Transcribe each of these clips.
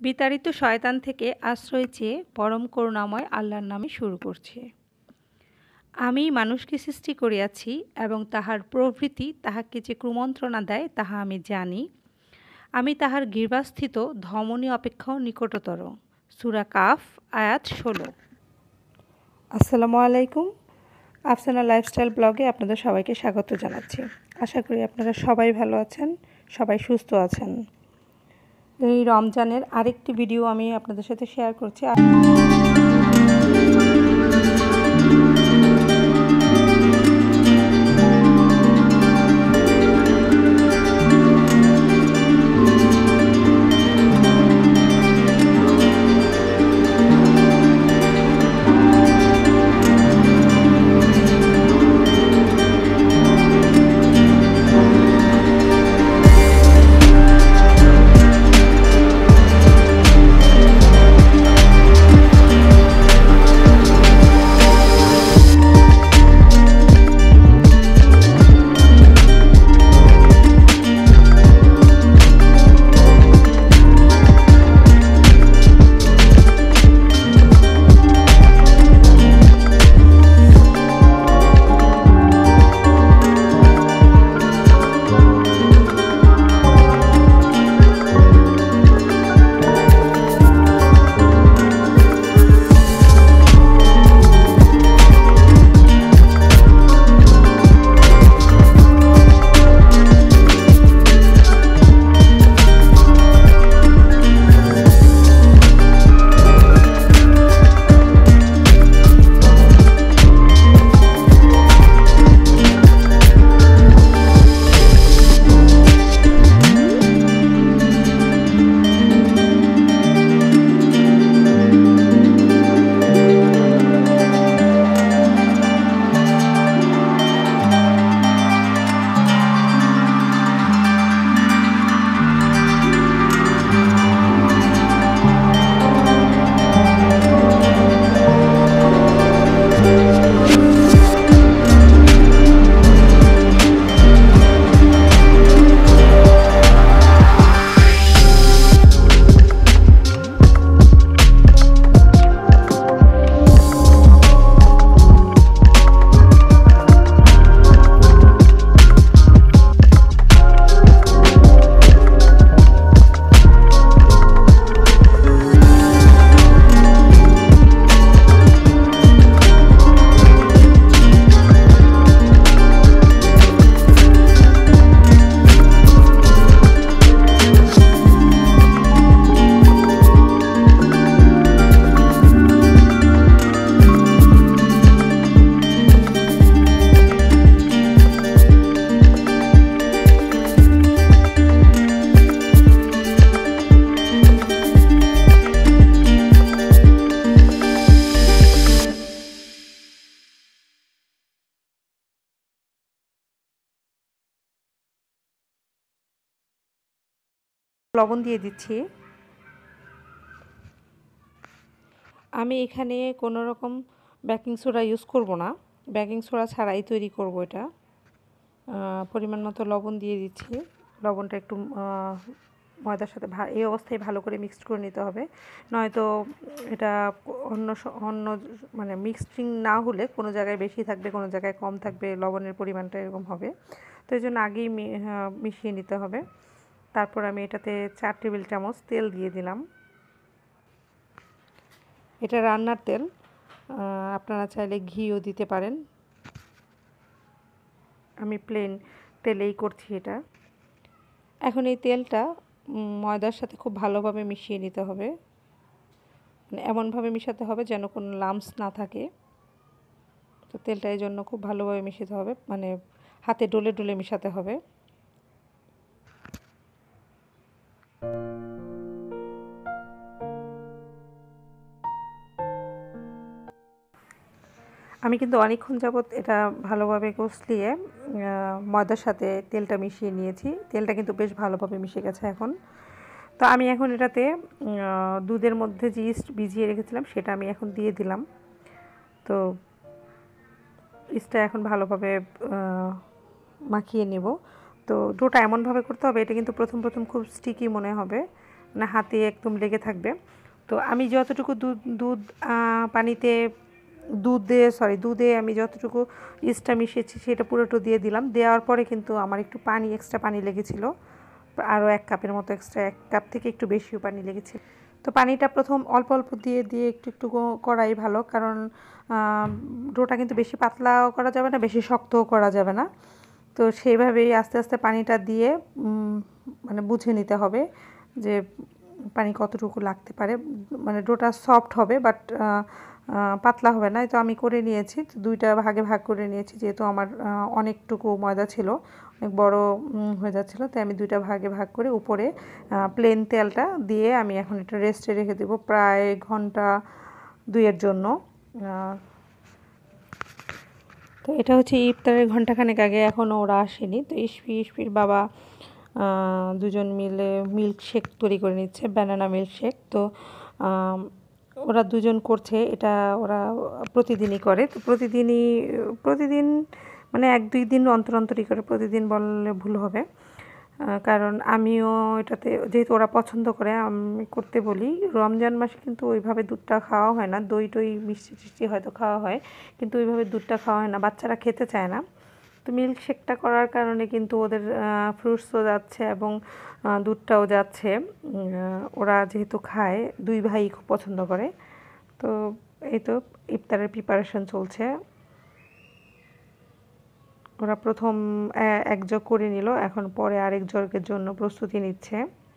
বিতাড়িত শয়তান থেকে আশ্রয় চেয়ে পরম করুণাময় আল্লাহর নামে শুরু করছি। আমি মানুষকে সৃষ্টি করিয়াছি এবং তাহার প্রভৃতি তাহাকে যে কুমন্ত্রণা দেয় তাহা আমি জানি। আমি তাহার গৃহস্থিত ধমনী অপেক্ষাও নিকটতর। সূরা কাফ আয়াত 16। আসসালামু আলাইকুম। আফসানা লাইফস্টাইল ব্লগে আপনাদের সবাইকে স্বাগত জানাচ্ছি। আশা করি আপনারা সবাই ভালো আছেন, সবাই সুস্থ আছেন। এই রমজানের আরেকটি ভিডিও আমি আপনাদের সাথে শেয়ার করছি। লবণ দিয়ে দিচ্ছি। আমি এখানে কোনো রকম বেকিং সোডা ইউজ করব না, বেকিং সোডা ছাড়াই তৈরি করব এটা। পরিমাণ মতো লবণ দিয়ে দিচ্ছি। লবণটা একটু ময়দার সাথে এই অবস্থায় ভালো করে মিক্সড করে নিতে হবে, নয়তো এটা অন্য মানে মিক্সিং না হলে কোনো জায়গায় বেশি থাকবে, কোনো জায়গায় কম থাকবে, লবণের পরিমাণটা এরকম হবে। তো এই জন্য আগেই মিশিয়ে নিতে হবে। তারপর আমি এটাতে 4 টেবিল চামচ তেল দিয়ে দিলাম। এটা রান্নার তেল, আপনারা চাইলে ঘিও দিতে পারেন। আমি প্লেন তেলেই করছি এটা। এখন এই তেলটা ময়দার সাথে খুব ভালোভাবে মিশিয়ে নিতে হবে, মানে এমনভাবে মিশাতে হবে যেন কোনো লাম্পস না থাকে। তো তেলটা এই জন্য খুব ভালোভাবে মিশাতে হবে, মানে হাতে ডলে ডলে মিশাতে হবে। আমি কিন্তু অনেকক্ষণ যাবত এটা ভালোভাবে কষলিয়ে ময়দার সাথে তেলটা মিশিয়ে নিয়েছি। তেলটা কিন্তু বেশ ভালোভাবে মিশে গেছে এখন। তো আমি এখন এটাতে দুধের মধ্যে যে ইস্ট ভিজিয়ে রেখেছিলাম সেটা আমি এখন দিয়ে দিলাম। তো ইস্টটা এখন ভালোভাবে মাখিয়ে নেব। তো ডোটা এমনভাবে করতে হবে, এটা কিন্তু প্রথম খুব স্টিকি মনে হবে, মানে হাতে একদম লেগে থাকবে। তো আমি যতটুকু দুধে আমি যতটুকু ইস্টটা মিশিয়েছি সেটা পুরোটা দিয়ে দিলাম। দেওয়ার পরে কিন্তু আমার একটু এক্সট্রা পানি লেগেছিল, আরও 1 কাপের মতো এক্সট্রা, 1 কাপ থেকে একটু বেশিও পানি লেগেছে। তো পানিটা প্রথম অল্প অল্প দিয়ে একটু করাই ভালো, কারণ ডোটা কিন্তু বেশি পাতলাও করা যাবে না, বেশি শক্তও করা যাবে না। তো সেইভাবেই আস্তে আস্তে পানিটা দিয়ে মানে বুঝে নিতে হবে যে পানি কতটুকু লাগতে পারে। মানে ডোটা সফট হবে, বাট পাতলা হবে না। তো আমি করে নিয়েছি, 2টা ভাগে ভাগ করে নিয়েছি, যেহেতু আমার অনেকটুকু ময়দা ছিল, অনেক বড় হয়ে যাচ্ছিলো, তাই আমি 2টা ভাগে ভাগ করে উপরে প্লেন তেলটা দিয়ে আমি এখন এটা রেস্টে রেখে দেবো প্রায় ঘন্টা 2-এর জন্য। তো এটা হচ্ছে ইফতারের ঘন্টাখানেক আগে, এখনও ওরা আসেনি। তো ইসফির বাবা দুজন মিলে মিল্কশেক তৈরি করে নিচ্ছে, ব্যানানা মিল্কশেক। তো ওরা দুজন করছে এটা, ওরা প্রতিদিনই করে। তো প্রতিদিন মানে 1-2 দিন অন্তর অন্তরই করে, প্রতিদিন বললে ভুল হবে, কারণ আমিও এটাতে, যেহেতু ওরা পছন্দ করে, আমি করতে বলি। রমজান মাসে কিন্তু ওইভাবে দুধটা খাওয়া হয় না, দই টই মিষ্টি টিষ্টি হয়তো খাওয়া হয়, কিন্তু ওইভাবে দুধটা খাওয়া হয় না, বাচ্চারা খেতে চায় না। তো মিল্কশেকটা করার কারণে কিন্তু ওদের ফ্রুটসও যাচ্ছে এবং দুধটাও যাচ্ছে। ওরা যেহেতু খায়, 2 ভাই খুব পছন্দ করে। তো এই তো ইফতারের প্রিপারেশন চলছে। ওরা প্রথম 1 জগ করে নিল, এখন পরে আরেক জগের জন্য প্রস্তুতি নিচ্ছে।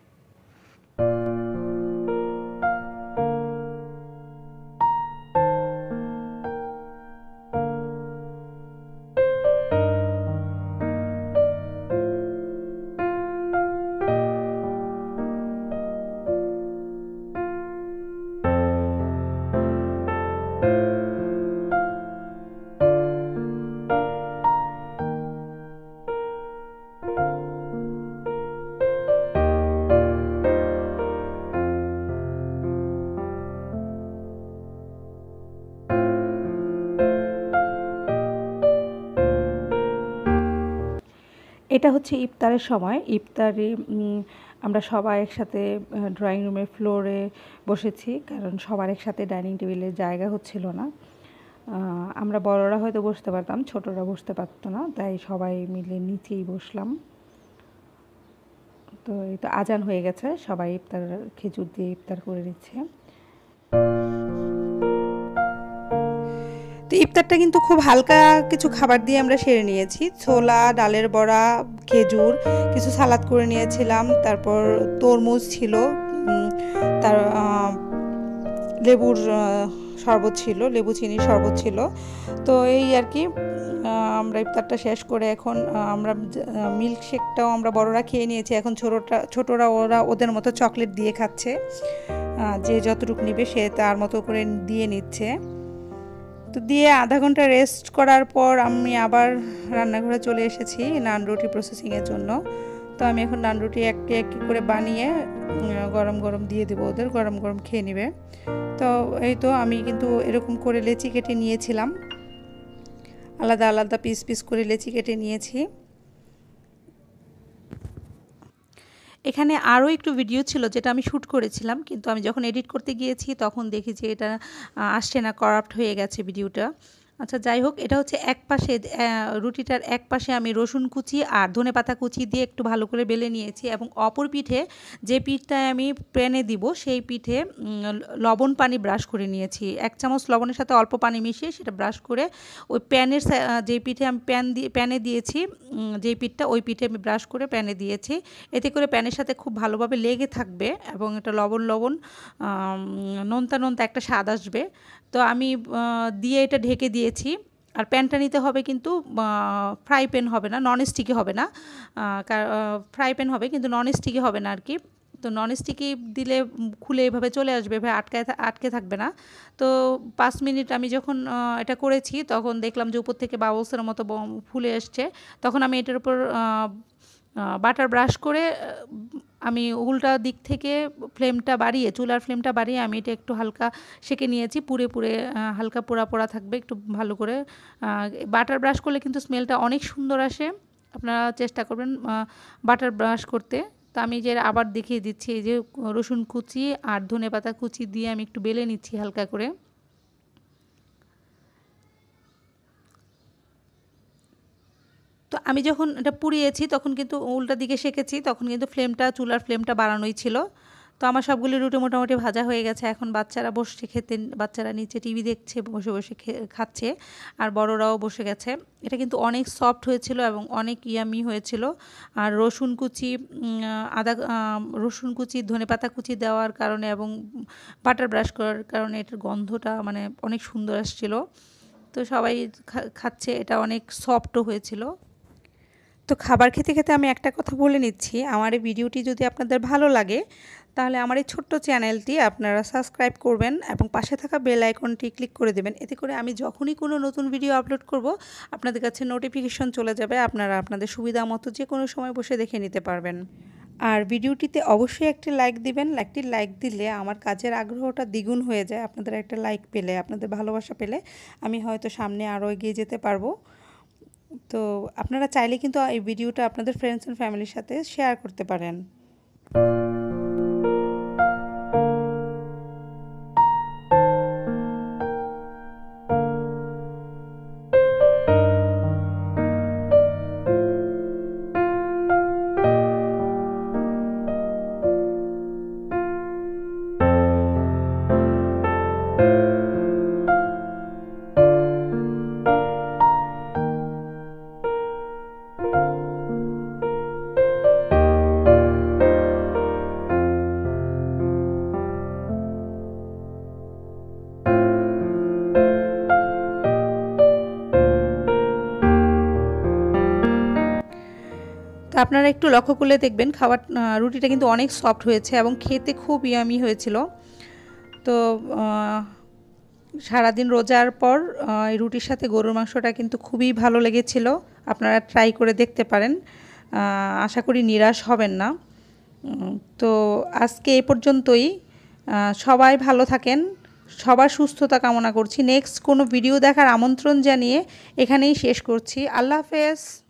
এটা হচ্ছে ইফতারের সময়। ইফতারে আমরা সবাই একসাথে ড্রয়িং রুমের ফ্লোরে বসেছি, কারণ সবার একসাথে ডাইনিং টেবিলের জায়গা হচ্ছিল না। আমরা বড়রা হয়তো বসতে পারতাম, ছোটরা বসতে পারতো না, তাই সবাই মিলে নিচেই বসলাম। তো এই তো আজান হয়ে গেছে, সবাই ইফতার খেজুর দিয়ে ইফতার করে নিচ্ছে। তো ইফতারটা কিন্তু খুব হালকা কিছু খাবার দিয়ে আমরা সেরে নিয়েছি। ছোলা, ডালের বড়া, খেজুর, কিছু সালাদ করে নিয়েছিলাম, তারপর তরমুজ ছিল, তার লেবুর শরবত ছিল, লেবু চিনির শরবত ছিল। তো এই আর কি, আমরা ইফতারটা শেষ করে এখন আমরা মিল্কশেকটাও আমরা বড়রা খেয়ে নিয়েছি। এখন ছোটরা ওরা ওদের মতো চকলেট দিয়ে খাচ্ছে, যে যতটুকু নেবে সে তার মতো করে দিয়ে নিচ্ছে। তো দিয়ে আধা ঘন্টা রেস্ট করার পর আমি আবার রান্নাঘরে চলে এসেছি নান রুটি প্রসেসিংয়ের জন্য। তো আমি এখন নান রুটি একটি করে বানিয়ে গরম গরম দিয়ে দেবো, ওদের গরম গরম খেয়ে নেবে। তো এই তো আমি কিন্তু এরকম করে লেচি কেটে নিয়েছিলাম, আলাদা আলাদা পিস পিস করে লেচি কেটে নিয়েছি। এখানে আরও একটু ভিডিও ছিল যেটা আমি শ্যুট করেছিলাম, কিন্তু আমি যখন এডিট করতে গিয়েছি তখন দেখি যে এটা আসছে না, করাপ্ট হয়ে গেছে ভিডিওটা। আচ্ছা যাই হোক, এটা হচ্ছে এক পাশে রুটিটার এক পাশে আমি রসুন কুচি আর ধনেপাতা কুচি দিয়ে একটু ভালো করে বেলে নিয়েছি, এবং অপর পিঠে যে পিঠটায় আমি প্যানে দিব সেই পিঠে লবণ পানি ব্রাশ করে নিয়েছি। 1 চামচ লবণের সাথে অল্প পানি মিশিয়ে সেটা ব্রাশ করে ওই প্যানের যেই পিঠে আমি প্যানে দিয়েছি, যেই পিঠটা ওই পিঠে আমি ব্রাশ করে প্যানে দিয়েছি। এতে করে প্যানের সাথে খুব ভালোভাবে লেগে থাকবে এবং এটা লবণ নোনতা নোনতা একটা স্বাদ আসবে। তো আমি দিয়ে এটা ঢেকে দিয়েছি। আর প্যানটা নিতে হবে কিন্তু ফ্রাই প্যান হবে না, নন স্টিকি হবে না, ফ্রাই প্যান হবে কিন্তু নন স্টিকি হবে না আর কি। তো নন স্টিকি দিলে খুলে এভাবে চলে আসবে, এভাবে আটকে থাকবে না। তো 5 মিনিট আমি যখন এটা করেছি তখন দেখলাম যে উপর থেকে বাবলসের মতো ফুলে এসছে। তখন আমি এটার উপর বাটার ব্রাশ করে আমি উল্টা দিক থেকে চুলার ফ্লেমটা বাড়িয়ে আমি এটা একটু হালকা সেঁকে নিয়েছি, পুড়ে হালকা পোড়া থাকবে, একটু ভালো করে বাটার ব্রাশ করলে কিন্তু স্মেলটা অনেক সুন্দর আসে। আপনারা চেষ্টা করবেন বাটার ব্রাশ করতে। তো আমি যে আবার দেখিয়ে দিচ্ছি, এই যে রসুন কুচি আর ধনেপাতা কুচি দিয়ে আমি একটু বেলে নিচ্ছি হালকা করে। তো আমি যখন এটা পুড়িয়েছি তখন কিন্তু উল্টা দিকে সেঁকেছি, তখন কিন্তু চুলার ফ্লেমটা বাড়ানোই ছিল। তো আমার সবগুলি রুটি মোটামুটি ভাজা হয়ে গেছে। এখন বাচ্চারা বসছে খেতে, বাচ্চারা নিচে টিভি দেখছে, বসে বসে খাচ্ছে, আর বড়রাও বসে গেছে। এটা কিন্তু অনেক সফট হয়েছিল এবং অনেক ইয়ামি হয়েছিল। আর রসুন কুচি, রসুন কুচি, ধনেপাতা কুচি দেওয়ার কারণে এবং বাটার ব্রাশ করার কারণে এটার গন্ধটা মানে অনেক সুন্দর আসছিল। তো সবাই খাচ্ছে, এটা অনেক সফটও হয়েছিল। তো খাবার খেতে খেতে আমি একটা কথা বলে নিচ্ছি, আমার এই ভিডিওটি যদি আপনাদের ভালো লাগে তাহলে আমার এই ছোট্ট চ্যানেলটি আপনারা সাবস্ক্রাইব করবেন এবং পাশে থাকা বেল আইকনটি ক্লিক করে দেবেন। এতে করে আমি যখনই কোনো নতুন ভিডিও আপলোড করব আপনাদের কাছে নোটিফিকেশন চলে যাবে, আপনারা আপনাদের সুবিধা মতো যে কোনো সময় বসে দেখে নিতে পারবেন। আর ভিডিওটিতে অবশ্যই একটি লাইক দিবেন। একটি লাইক দিলে আমার কাজের আগ্রহটা দ্বিগুণ হয়ে যায়। আপনাদের একটা লাইক পেলে, আপনাদের ভালোবাসা পেলে আমি হয়তো সামনে আরও এগিয়ে যেতে পারবো। তো আপনারা চাইলে কিন্তু এই ভিডিওটা আপনাদের ফ্রেন্ডস অ্যান্ড ফ্যামিলির সাথে শেয়ার করতে পারেন। তো আপনারা একটু লক্ষ্য করলে দেখবেন রুটিটা কিন্তু অনেক সফট হয়েছে এবং খেতে খুব ইয়ামি হয়েছিল। তো সারাদিন রোজার পর এই রুটির সাথে গরুর মাংসটা কিন্তু খুবই ভালো লেগেছিল। আপনারা ট্রাই করে দেখতে পারেন, আশা করি নিরাশ হবেন না। তো আজকে এই পর্যন্তই। সবাই ভালো থাকেন, সবার সুস্থতা কামনা করছি। নেক্সট কোনো ভিডিও দেখার আমন্ত্রণ জানিয়ে এখানেই শেষ করছি। আল্লাহ হাফেজ।